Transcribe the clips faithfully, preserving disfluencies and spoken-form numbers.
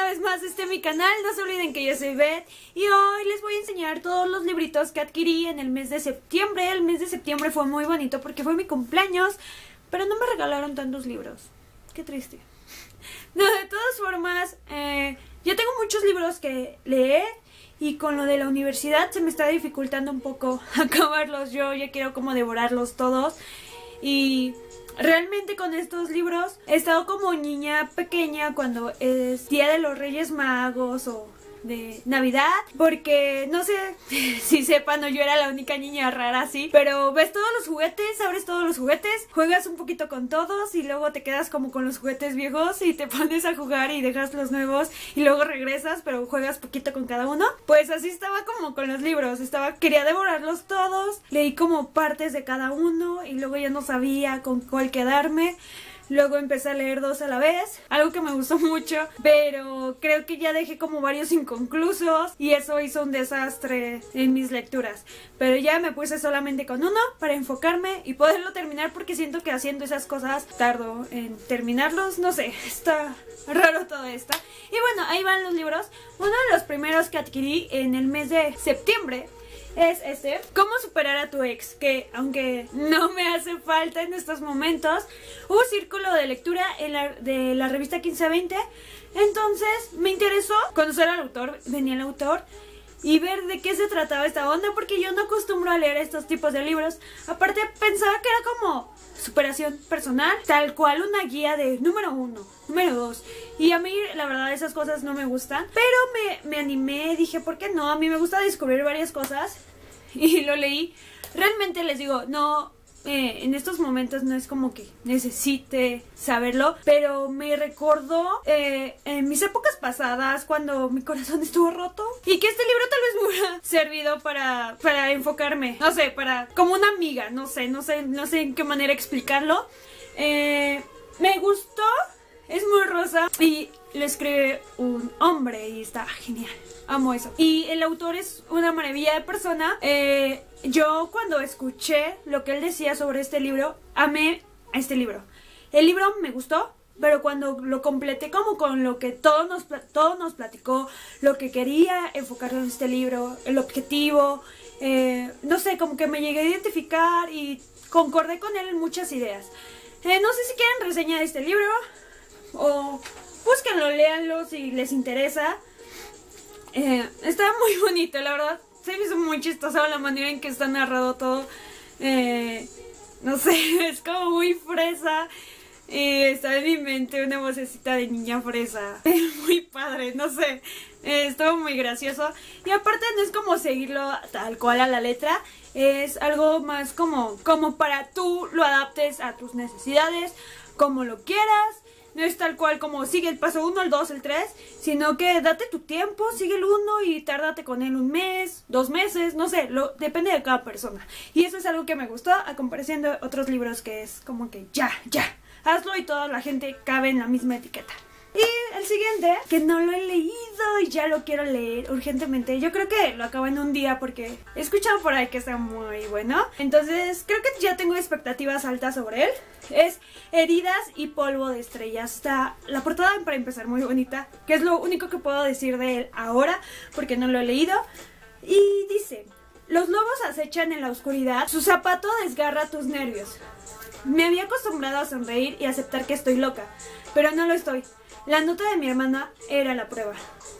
vez más este mi canal. No se olviden que yo soy Beth y hoy les voy a enseñar todos los libritos que adquirí en el mes de septiembre. El mes de septiembre fue muy bonito porque fue mi cumpleaños, pero no me regalaron tantos libros. Qué triste. No, de todas formas, eh, ya tengo muchos libros que leer y con lo de la universidad se me está dificultando un poco acabarlos. Yo ya quiero como devorarlos todos y... realmente con estos libros he estado como niña pequeña cuando es Día de los Reyes Magos o de Navidad, porque no sé si sepan o yo era la única niña rara así, pero ves todos los juguetes, abres todos los juguetes, juegas un poquito con todos y luego te quedas como con los juguetes viejos y te pones a jugar y dejas los nuevos y luego regresas, pero juegas poquito con cada uno. Pues así estaba como con los libros, estaba quería devorarlos todos, leí como partes de cada uno y luego ya no sabía con cuál quedarme. Luego empecé a leer dos a la vez, algo que me gustó mucho, pero creo que ya dejé como varios inconclusos y eso hizo un desastre en mis lecturas. Pero ya me puse solamente con uno para enfocarme y poderlo terminar, porque siento que haciendo esas cosas tardo en terminarlos, no sé, está raro todo esto. Y bueno, ahí van los libros. Uno de los primeros que adquirí en el mes de septiembre es este, Cómo superar a tu ex, que aunque no me hace falta en estos momentos, hubo círculo de lectura en la, de la revista quince veinte, entonces me interesó conocer al autor, venía el autor, y ver de qué se trataba esta onda, porque yo no acostumbro a leer estos tipos de libros. Aparte pensaba que era como superación personal, tal cual una guía de número uno, número dos, y a mí la verdad esas cosas no me gustan, pero me, me animé, dije ¿por qué no? A mí me gusta descubrir varias cosas y lo leí. Realmente les digo, no, eh, en estos momentos no es como que necesite saberlo, pero me recordó eh, en mis épocas pasadas cuando mi corazón estuvo roto y que este libro tal vez me hubiera servido para, para enfocarme, no sé, para como una amiga, no sé, no sé, no sé en qué manera explicarlo. Eh, me gustó, es muy rosa y lo escribe un hombre y está genial. Amo eso. Y el autor es una maravilla de persona. Eh, yo cuando escuché lo que él decía sobre este libro, amé a este libro. El libro me gustó, pero cuando lo completé como con lo que todo nos, todo nos platicó, lo que quería enfocar en este libro, el objetivo, eh, no sé, como que me llegué a identificar y concordé con él en muchas ideas. Eh, no sé si quieren reseña de este libro o búsquenlo, léanlo si les interesa. Eh, está muy bonito, la verdad. Se me hizo muy chistoso la manera en que está narrado todo. Eh, no sé, es como muy fresa. Y está en mi mente una vocecita de niña fresa. Es muy padre, no sé. Eh, estuvo muy gracioso. Y aparte no es como seguirlo tal cual a la letra. Es algo más como, como para tú lo adaptes a tus necesidades, como lo quieras. No es tal cual como sigue el paso uno, el dos, el tres, sino que date tu tiempo, sigue el uno y tárdate con él un mes, dos meses, no sé, lo, depende de cada persona. Y eso es algo que me gustó a comparación de otros libros que es como que ya, ya, hazlo y toda la gente cabe en la misma etiqueta. Y el siguiente, que no lo he leído y ya lo quiero leer urgentemente. Yo creo que lo acabo en un día porque he escuchado por ahí que está muy bueno. Entonces creo que ya tengo expectativas altas sobre él. Es Heridas y polvo de estrellas. Está la portada, para empezar, muy bonita, que es lo único que puedo decir de él ahora porque no lo he leído. Y dice: los lobos acechan en la oscuridad, su zapato desgarra tus nervios. Me había acostumbrado a sonreír y aceptar que estoy loca, pero no lo estoy. La nota de mi hermana era la prueba.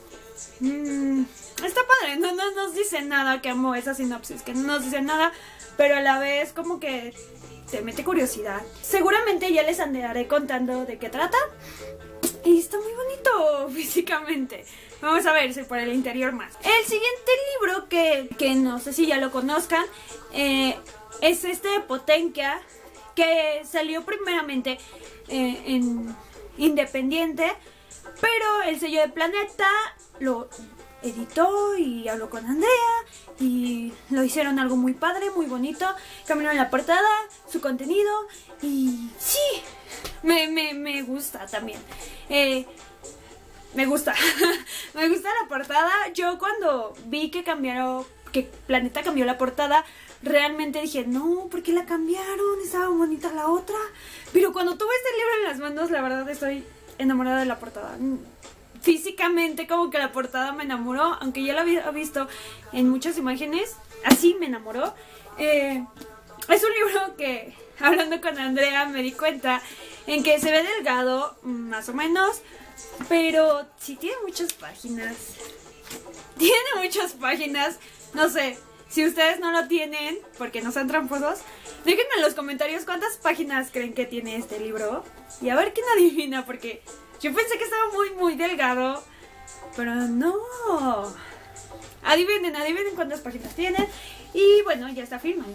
Mm, está padre, no, no nos dice nada, que amo esa sinopsis, que no nos dice nada, pero a la vez como que te mete curiosidad. Seguramente ya les andaré contando de qué trata. Y está muy bonito físicamente. Vamos a ver si por el interior más. El siguiente libro que, que no sé si ya lo conozcan, eh, es este de Potencia, que salió primeramente eh, en independiente, pero el sello de Planeta lo editó y habló con Andrea y lo hicieron algo muy padre, muy bonito. Cambiaron la portada, su contenido y sí, me, me, me gusta también. Eh, me gusta, me gusta la portada. Yo cuando vi que cambiaron, que Planeta cambió la portada, realmente dije, no, ¿por qué la cambiaron? Estaba bonita la otra. Pero cuando tuve este libro en las manos, la verdad estoy enamorada de la portada. físicamente como que la portada me enamoró, aunque ya la había visto en muchas imágenes, así me enamoró. Eh, es un libro que, hablando con Andrea, me di cuenta en que se ve delgado, más o menos, pero sí tiene muchas páginas. Tiene muchas páginas, no sé, si ustedes no lo tienen, porque no sean tramposos, déjenme en los comentarios cuántas páginas creen que tiene este libro. Y a ver quién adivina, porque yo pensé que estaba muy, muy delgado, pero no. Adivinen, adivinen cuántas páginas tiene. Y bueno, ya está firmado.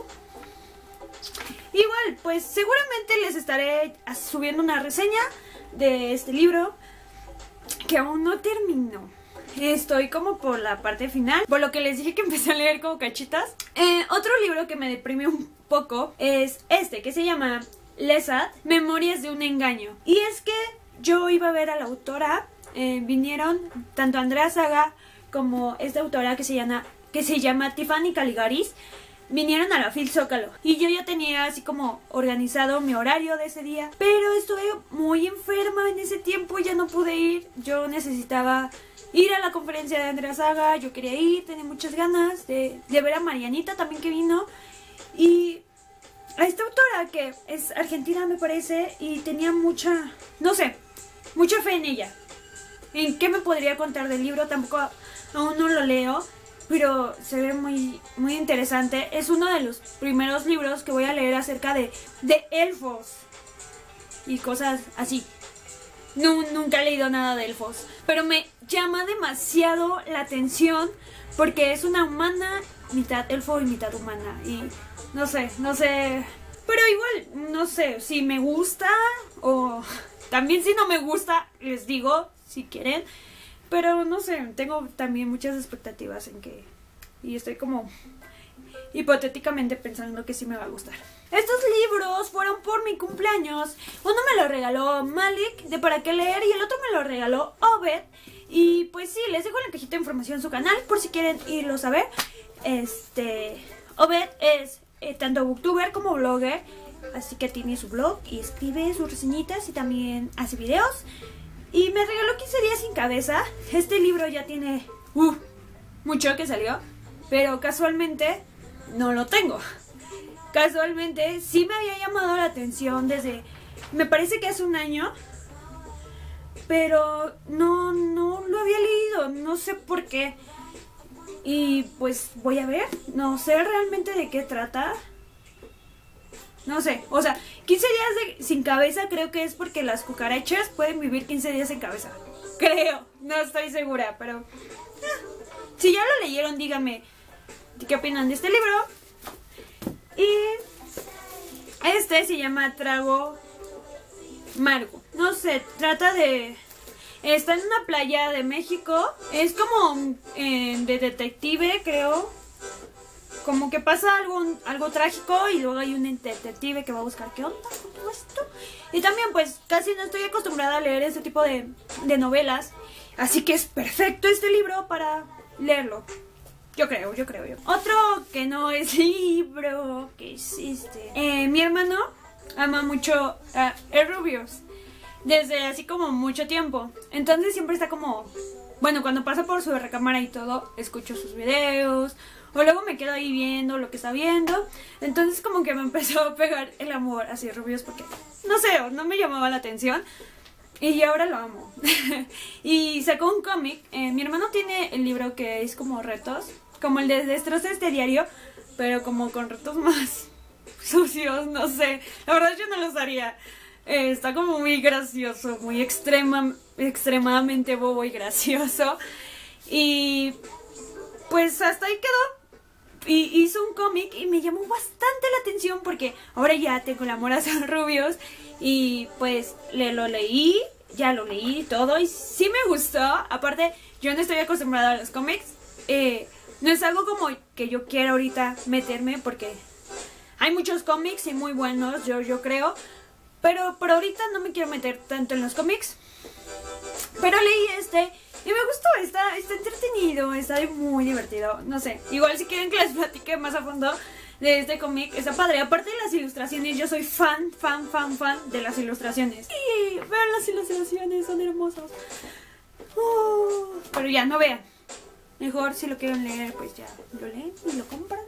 Igual, pues seguramente les estaré subiendo una reseña de este libro, que aún no termino. Estoy como por la parte final, por lo que les dije que empecé a leer como cachitas. Eh, otro libro que me deprime un poco es este, que se llama Lesad, Memorias de un engaño. Y es que yo iba a ver a la autora, eh, vinieron tanto Andrea Saga como esta autora que se llama, que se llama Tiffany Caligaris, vinieron a la Fil Zócalo. Y yo ya tenía así como organizado mi horario de ese día, pero estuve muy enferma en ese tiempo y ya no pude ir. Yo necesitaba ir a la conferencia de Andrea Saga, yo quería ir, tenía muchas ganas de, de ver a Marianita también que vino. Y a esta autora que es argentina me parece, y tenía mucha, no sé, mucha fe en ella. ¿En qué me podría contar del libro? Tampoco aún no lo leo, pero se ve muy, muy interesante. Es uno de los primeros libros que voy a leer acerca de, de elfos y cosas así. No, nunca he leído nada de elfos, pero me llama demasiado la atención porque es una humana, mitad elfo y mitad humana. Y no sé, no sé, pero igual, no sé si me gusta o también si no me gusta, les digo si quieren. Pero no sé, tengo también muchas expectativas en que, y estoy como hipotéticamente pensando que sí me va a gustar. Estos libros fueron por mi cumpleaños. Uno me lo regaló Malik de Para Qué Leer y el otro me lo regaló Obed. Y pues sí, les dejo en la cajita de información su canal por si quieren irlos a ver. Este, Obed es eh, tanto booktuber como blogger, así que tiene su blog y escribe sus reseñitas y también hace videos. Y me regaló quince días sin cabeza. Este libro ya tiene uh, mucho que salió, pero casualmente no lo tengo. Casualmente sí me había llamado la atención desde, me parece que hace un año, pero no, no lo había leído, no sé por qué. Y pues voy a ver, no sé realmente de qué trata. No sé, o sea, quince días de, sin cabeza creo que es porque las cucarachas pueden vivir quince días sin cabeza. Creo, no estoy segura, pero eh, si ya lo leyeron, díganme qué opinan de este libro. Y este se llama Trago Margo. No sé, trata de... Está en una playa de México. Es como eh, de detective, creo. Como que pasa algo, algo trágico y luego hay un detective que va a buscar qué onda con todo esto. Y también pues casi no estoy acostumbrada a leer este tipo de, de novelas. Así que es perfecto este libro para leerlo. Yo creo, yo creo yo. Otro que no es libro que existe. Eh, mi hermano ama mucho a uh, Rubius. Desde así como mucho tiempo. Entonces siempre está como... Bueno, cuando pasa por su recámara y todo, escucho sus videos. O luego me quedo ahí viendo lo que está viendo. Entonces como que me empezó a pegar el amor hacia Rubius porque... No sé, no me llamaba la atención. Y ahora lo amo. Y sacó un cómic. Eh, mi hermano tiene el libro que es como retos. Como el de Destroza este diario. Pero como con retos más sucios, no sé. La verdad yo no los haría. Eh, está como muy gracioso. Muy extrema, extremadamente bobo y gracioso. Y pues hasta ahí quedó. Y hizo un cómic y me llamó bastante la atención porque ahora ya tengo el amor hacia Rubius. Y pues le lo leí, ya lo leí todo y sí me gustó. Aparte, yo no estoy acostumbrada a los cómics. Eh, no es algo como que yo quiera ahorita meterme porque hay muchos cómics y muy buenos, yo, yo creo. Pero por ahorita no me quiero meter tanto en los cómics. Pero leí este y me gustó, está, está entretenido, está muy divertido. No sé, igual si quieren que les platique más a fondo de este cómic, está padre. Aparte de las ilustraciones, yo soy fan, fan, fan, fan de las ilustraciones. Y vean las ilustraciones, son hermosas. Uh, pero ya, no vean. Mejor si lo quieren leer, pues ya lo leen y lo compran.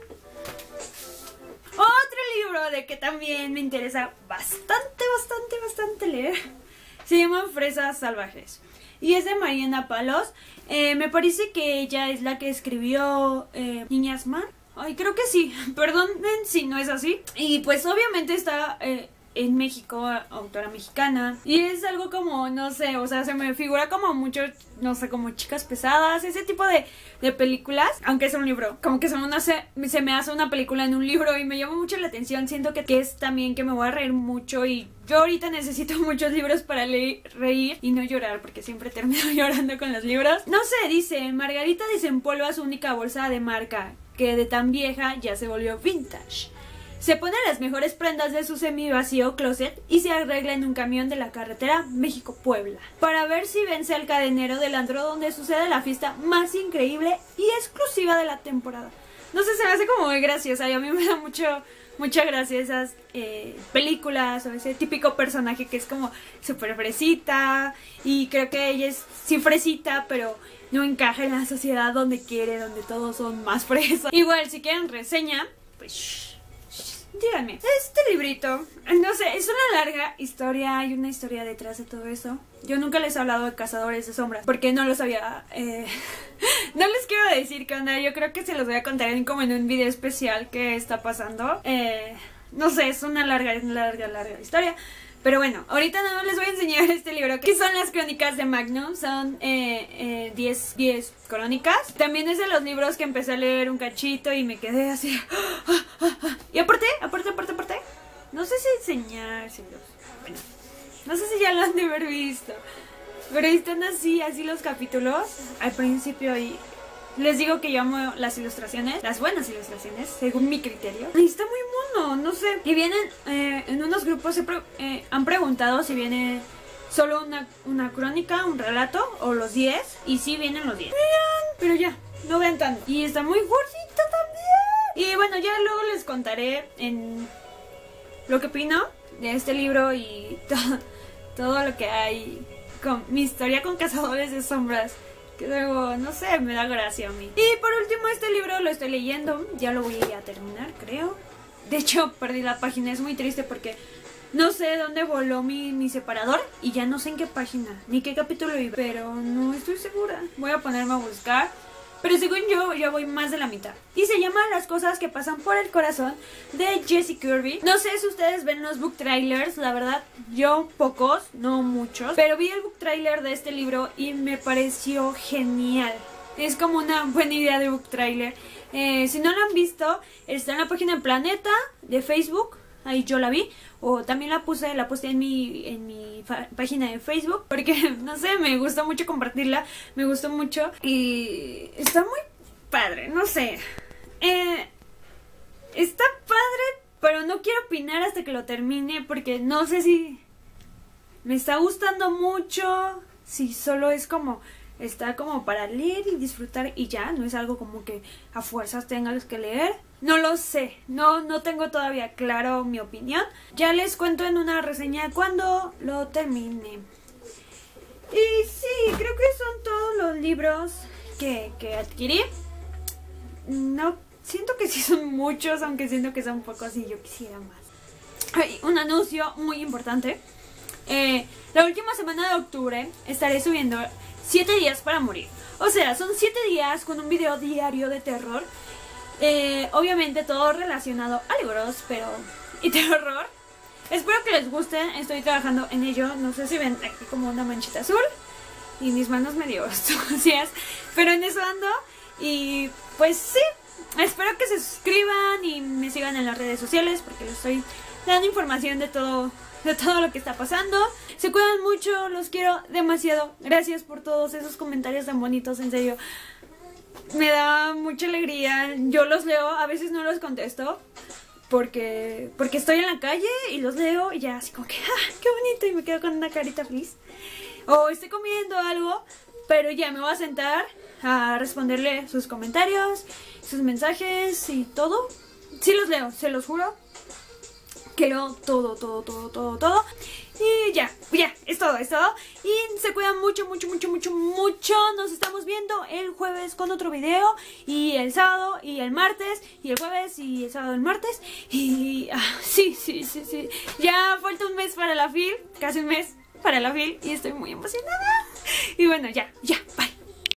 Otro libro de que también me interesa bastante, bastante, bastante leer se llama Fresas Salvajes y es de Mariana Palos. Eh, me parece que ella es la que escribió eh, Niñas Mar. Ay, creo que sí, perdonen si no es así. Y pues obviamente está eh, en México, autora mexicana. Y es algo como, no sé, o sea, se me figura como mucho, no sé, como Chicas Pesadas, ese tipo de, de películas. Aunque es un libro, como que se me, hace, se me hace una película en un libro y me llama mucho la atención. Siento que, que es también que me voy a reír mucho y yo ahorita necesito muchos libros para leer, reír y no llorar, porque siempre termino llorando con los libros. No sé, dice, Margarita desempolva su única bolsa de marca, que de tan vieja ya se volvió vintage. Se pone las mejores prendas de su semi-vacío closet y se arregla en un camión de la carretera México-Puebla para ver si vence al cadenero del antro donde sucede la fiesta más increíble y exclusiva de la temporada. No sé, se me hace como muy graciosa y a mí me da mucho, mucha gracia esas eh, películas o ese típico personaje que es como súper fresita y creo que ella es sí fresita, pero no encaja en la sociedad donde quiere, donde todos son más fresas. Igual, si quieren reseña, pues shh, shh, díganme. Este librito, no sé, es una larga historia, hay una historia detrás de todo eso. Yo nunca les he hablado de Cazadores de Sombras, porque no los había... Eh, no les quiero decir qué onda, yo creo que se los voy a contar en, como en un video especial que está pasando. Eh, no sé, es una larga, larga, larga historia. Pero bueno, ahorita nada más les voy a enseñar este libro, que son las crónicas de Magnum. Son diez eh, eh, crónicas. También es de los libros que empecé a leer un cachito y me quedé así. Y aparte, aparte, aparte, aparte, no sé si enseñárselos. Bueno, no sé si ya lo han de haber visto, pero están así, así los capítulos al principio y... Les digo que yo amo las ilustraciones, las buenas ilustraciones, según mi criterio. Y está muy mono, no sé. Y vienen, eh, en unos grupos se pre eh, han preguntado si viene solo una, una crónica, un relato, o los diez. Y sí vienen los diez. Vean, pero ya, no vean tanto. Y está muy gordito también. Y bueno, ya luego les contaré en lo que opino de este libro y todo, todo lo que hay con mi historia con Cazadores de Sombras. Que luego, no sé, me da gracia a mí. Y por último, este libro lo estoy leyendo. Ya lo voy a terminar, creo. De hecho, perdí la página. Es muy triste porque no sé dónde voló mi, mi separador. Y ya no sé en qué página, ni qué capítulo iba. Pero no estoy segura. Voy a ponerme a buscar. Pero según yo, ya voy más de la mitad. Y se llama Las cosas que pasan por el corazón, de Jessie Kirby. No sé si ustedes ven los book trailers. La verdad, yo pocos, no muchos. Pero vi el book trailer de este libro y me pareció genial. Es como una buena idea de book trailer. eh, Si no lo han visto, está en la página de Planeta de Facebook. Ahí yo la vi. O también la puse, la puse en mi, en mi página de Facebook. Porque, no sé, me gustó mucho compartirla. Me gustó mucho. Y está muy padre, no sé. Eh, está padre, pero no quiero opinar hasta que lo termine. Porque no sé si me está gustando mucho. Si solo es como... Está como para leer y disfrutar y ya. No es algo como que a fuerzas tengas que leer. No lo sé. No, no tengo todavía claro mi opinión. Ya les cuento en una reseña cuando lo termine. Y sí, creo que son todos los libros que, que adquirí. No, siento que sí son muchos, aunque siento que son pocos y yo quisiera más. Hay un anuncio muy importante. Eh, la última semana de octubre estaré subiendo siete días para morir. O sea, son siete días con un video diario de terror. Eh, obviamente todo relacionado a libros, pero... y terror. Espero que les gusten, estoy trabajando en ello. No sé si ven aquí como una manchita azul y mis manos medio sucias, pero en eso ando. Y pues sí, espero que se suscriban y me sigan en las redes sociales, porque les estoy dando información de todo, de todo lo que está pasando. Se cuidan mucho, los quiero demasiado. Gracias por todos esos comentarios tan bonitos, en serio. Me da mucha alegría. Yo los leo, a veces no los contesto porque porque estoy en la calle y los leo y ya así como que ¡ah, qué bonito! Y me quedo con una carita feliz. O estoy comiendo algo, pero ya me voy a sentar a responderle sus comentarios, sus mensajes y todo. Sí los leo, se los juro que leo todo, todo, todo, todo, todo. Y ya, ya, es todo, es todo. Y se cuidan mucho, mucho, mucho, mucho, mucho. Nos estamos viendo el jueves con otro video. Y el sábado, y el martes, y el jueves, y el sábado, el martes. Y ah, sí, sí, sí, sí. Ya falta un mes para la FIL, casi un mes para la FIL. Y estoy muy emocionada. Y bueno, ya, ya, bye.